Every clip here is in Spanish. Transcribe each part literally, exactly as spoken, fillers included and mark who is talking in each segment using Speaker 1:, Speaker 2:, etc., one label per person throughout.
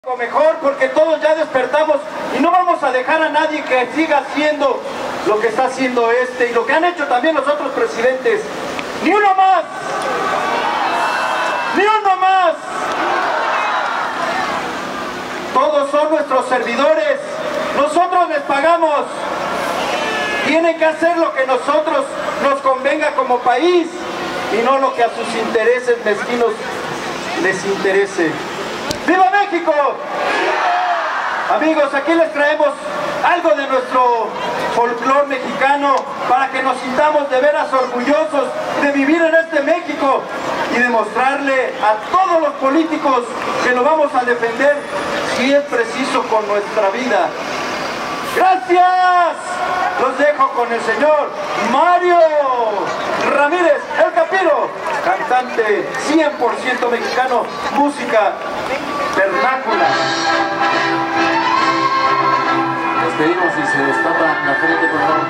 Speaker 1: Mejor, porque todos ya despertamos y no vamos a dejar a nadie que siga haciendo lo que está haciendo este y lo que han hecho también los otros presidentes. ¡Ni uno más! ¡Ni uno más! Todos son nuestros servidores, nosotros les pagamos. Tienen que hacer lo que nosotros nos convenga como país y no lo que a sus intereses mezquinos les interese. ¡Viva México! Amigos, aquí les traemos algo de nuestro folclore mexicano para que nos sintamos de veras orgullosos de vivir en este México y demostrarle a todos los políticos que lo vamos a defender si es preciso con nuestra vida. ¡Gracias! Los dejo con el señor Mario Ramírez, el Capiro, cantante cien por ciento mexicano, música vernácula.
Speaker 2: Les pedimos si se destapan la frente, por favor.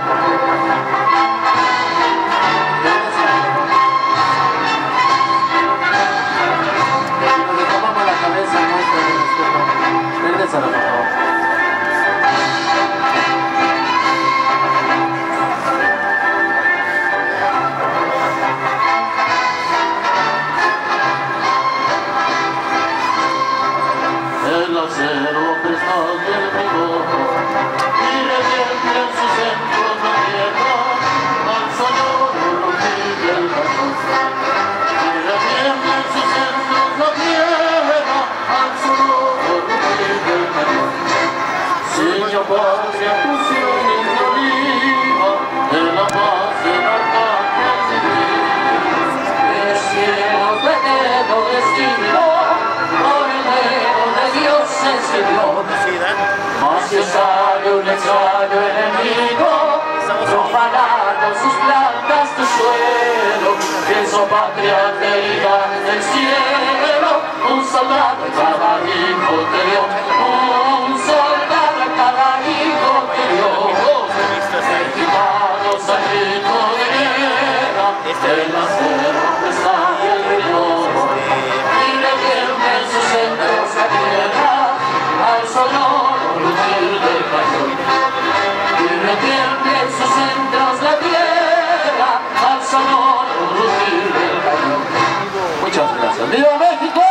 Speaker 2: Si nos destapamos la cabeza, muestra de respeto. Regrésala, por favor.
Speaker 3: El acero pesado del vigor y revienta en sus centros la tierra al sonoro rugir del cañón. Y revienta en sus centros la tierra al sonoro rugir del cañón. Señor patria, tu ciudad de oliva, de la paz del arcángel civil. El cielo te quedó destino por el dedo de Dios encendió. Mas si sale un extraño enemigo, profanar con sus plantas tu suelo, pienso patria querida del cielo, un soldado en cada hijo te dio, un soldado en cada hijo te dio. Mexicanos al grito de guerra, el acero está el rigor, y revienta en sus centros la tierra al sonoro rugir del cañón. Y revienta en sus centros la tierra al sonoro rugir del cañón.
Speaker 2: Muchas gracias.
Speaker 1: ¡Viva México!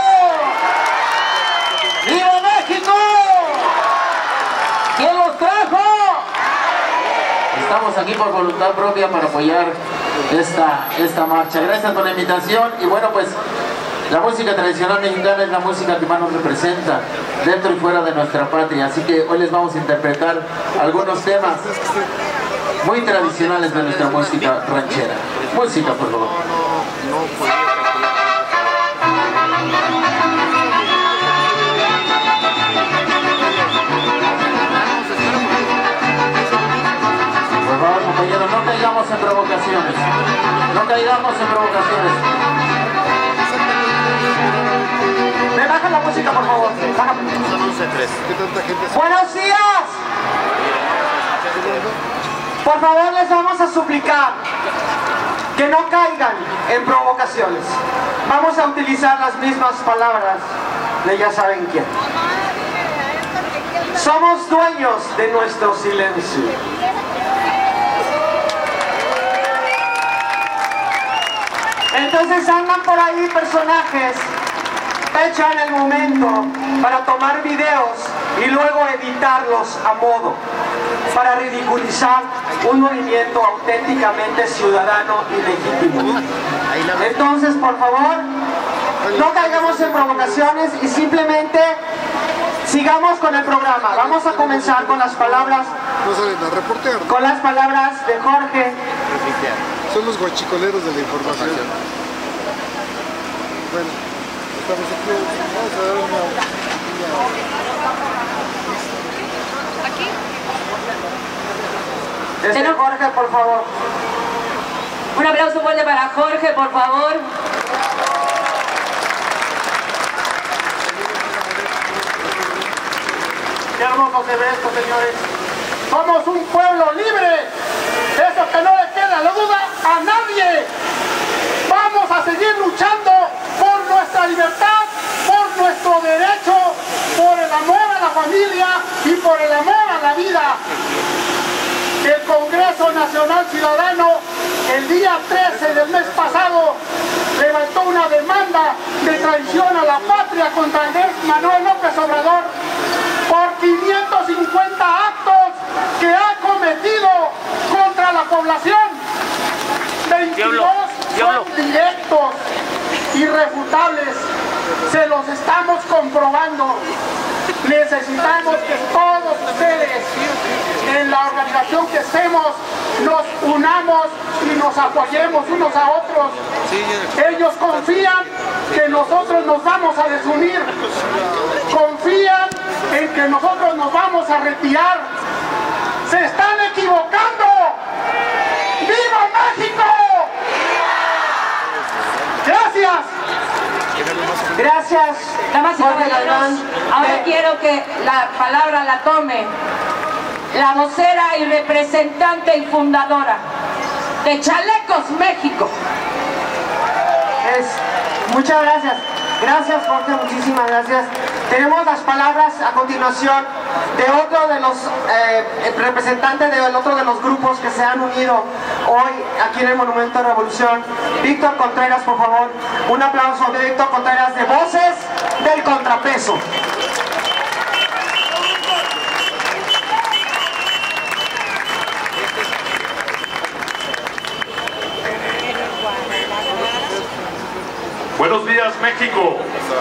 Speaker 1: ¡Viva México! ¿Quién los trajo?
Speaker 2: Estamos aquí por voluntad propia para apoyar esta, esta marcha. Gracias por la invitación y bueno, pues la música tradicional mexicana es la música que más nos representa dentro y fuera de nuestra patria, así que hoy les vamos a interpretar algunos temas muy tradicionales de nuestra música ranchera. Música, por favor. Por favor, compañeros, no caigamos en provocaciones. No caigamos en provocaciones.
Speaker 1: ¿Me bajan la música, por favor? Bájame. ¡Buenos días! Por favor, les vamos a suplicar que no caigan en provocaciones. Vamos a utilizar las mismas palabras de ya saben quién. Somos dueños de nuestro silencio. Entonces andan por ahí personajes, echan el momento para tomar videos y luego editarlos a modo, para ridiculizar un movimiento auténticamente ciudadano y legítimo. Entonces, por favor, no caigamos en provocaciones y simplemente sigamos con el programa. Vamos a comenzar con las palabras,
Speaker 4: no salen a reportear, ¿no?
Speaker 1: con las palabras de Jorge.
Speaker 4: Son los guachicoleros de la información. Bueno, estamos aquí, vamos a dar una...
Speaker 1: una... Señor Jorge, por favor.
Speaker 5: Un aplauso fuerte para Jorge, por favor.
Speaker 1: Qué hermoso se ve esto, señores. Somos un pueblo libre. Eso que no le queda la duda a nadie. Vamos a seguir luchando por nuestra libertad, por nuestro derecho, por el
Speaker 6: familia y por el amor a la vida. El Congreso Nacional Ciudadano el día trece del mes pasado levantó una demanda de traición a la patria contra Andrés Manuel López Obrador por quinientos cincuenta actos que ha cometido contra la población. veintidós son directos, irrefutables, se los estamos comprobando. Necesitamos que todos ustedes, en la organización que estemos, nos unamos y nos apoyemos unos a otros. Ellos confían que nosotros nos vamos a desunir, confían en que nosotros nos vamos a retirar. ¡Se están equivocando! ¡Viva México! ¡Gracias!
Speaker 5: Gracias, damas y
Speaker 1: Jorge
Speaker 5: caballeros.
Speaker 1: Galván.
Speaker 5: Ahora
Speaker 1: Eh,
Speaker 5: quiero que la palabra la tome la vocera y representante y fundadora de Chalecos México.
Speaker 1: Es, muchas gracias. Gracias, Jorge, muchísimas gracias. Tenemos las palabras a continuación de otro de los eh, representantes del otro de los grupos que se han unido hoy aquí en el Monumento a la Revolución. Víctor Contreras, por favor. Un aplauso de Víctor Contreras de Voces del Contrapeso.
Speaker 7: Buenos días, México.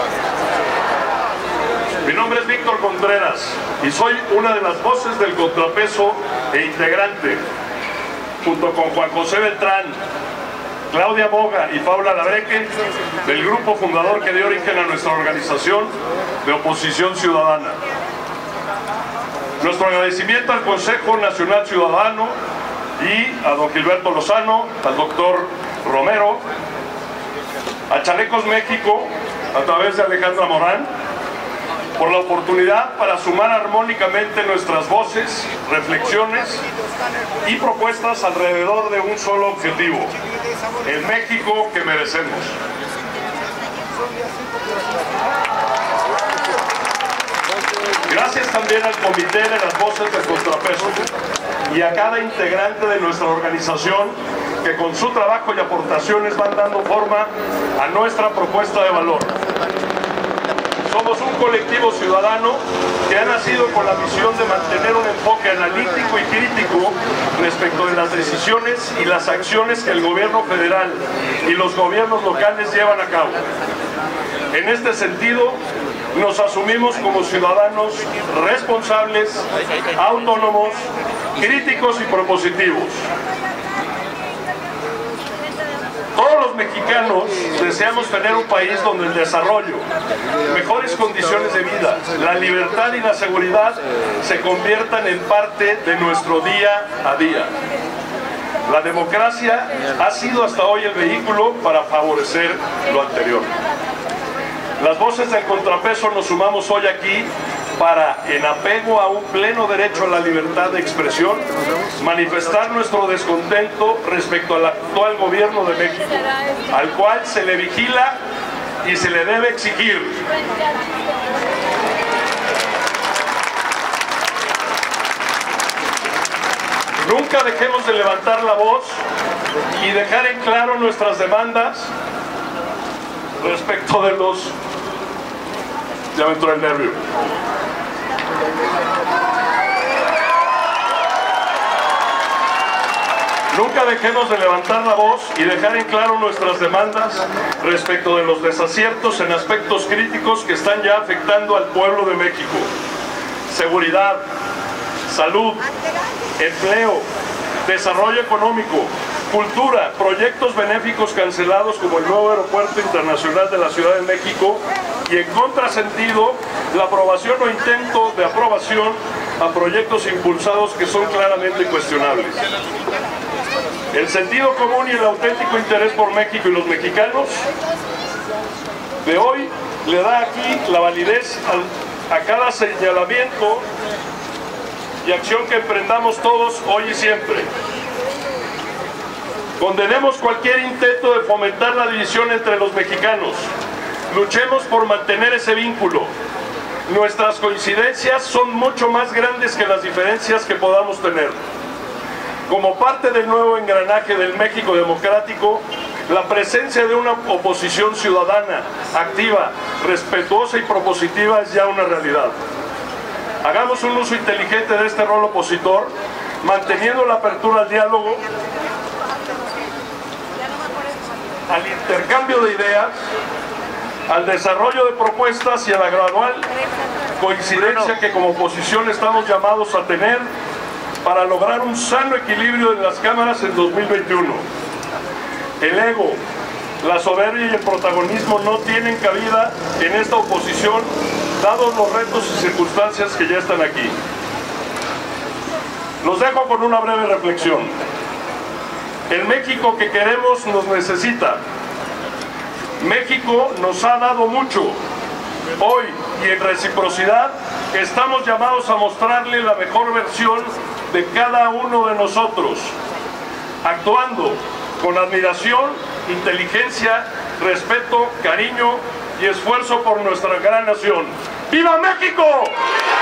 Speaker 7: Mi nombre es Víctor Contreras y soy una de las voces del Contrapeso e integrante, junto con Juan José Beltrán, Claudia Boga y Paula Labreque, del grupo fundador que dio origen a nuestra organización de Oposición Ciudadana. Nuestro agradecimiento al Consejo Nacional Ciudadano y a don Gilberto Lozano, al doctor Romero, a Chalecos México, a través de Alejandra Morán, por la oportunidad para sumar armónicamente nuestras voces, reflexiones y propuestas alrededor de un solo objetivo: el México que merecemos. Gracias también al Comité de las Voces del Contrapeso y a cada integrante de nuestra organización que con su trabajo y aportaciones van dando forma a nuestra propuesta de valor. Somos un colectivo ciudadano que ha nacido con la misión de mantener un enfoque analítico y crítico respecto de las decisiones y las acciones que el gobierno federal y los gobiernos locales llevan a cabo. En este sentido, nos asumimos como ciudadanos responsables, autónomos, críticos y propositivos. Todos los mexicanos deseamos tener un país donde el desarrollo, mejores condiciones de vida, la libertad y la seguridad se conviertan en parte de nuestro día a día. La democracia ha sido hasta hoy el vehículo para favorecer lo anterior. Las voces del Contrapeso nos sumamos hoy aquí para, en apego a un pleno derecho a la libertad de expresión, manifestar nuestro descontento respecto al actual gobierno de México, al cual se le vigila y se le debe exigir. Nunca dejemos de levantar la voz y dejar en claro nuestras demandas respecto de los... Ya me entró el nervio. Nunca dejemos de levantar la voz y dejar en claro nuestras demandas respecto de los desaciertos en aspectos críticos que están ya afectando al pueblo de México. Seguridad, salud, empleo, desarrollo económico, cultura, proyectos benéficos cancelados como el nuevo aeropuerto internacional de la Ciudad de México, y en contrasentido, la aprobación o intento de aprobación a proyectos impulsados que son claramente cuestionables. El sentido común y el auténtico interés por México y los mexicanos de hoy le da aquí la validez al, a cada señalamiento y acción que emprendamos todos hoy y siempre. Condenemos cualquier intento de fomentar la división entre los mexicanos. Luchemos por mantener ese vínculo. nuestras coincidencias son mucho más grandes que las diferencias que podamos tener. Como parte del nuevo engranaje del México democrático, la presencia de una oposición ciudadana, activa, respetuosa y propositiva es ya una realidad. Hagamos un uso inteligente de este rol opositor, manteniendo la apertura al diálogo, al intercambio de ideas, al desarrollo de propuestas y a la gradual coincidencia que como oposición estamos llamados a tener para lograr un sano equilibrio en las cámaras en dos mil veintiuno. El ego, la soberbia y el protagonismo no tienen cabida en esta oposición, dados los retos y circunstancias que ya están aquí. Los dejo con una breve reflexión. El México que queremos nos necesita. México nos ha dado mucho. Hoy, y en reciprocidad, estamos llamados a mostrarle la mejor versión de cada uno de nosotros, actuando con admiración, inteligencia, respeto, cariño y esfuerzo por nuestra gran nación. ¡Viva México!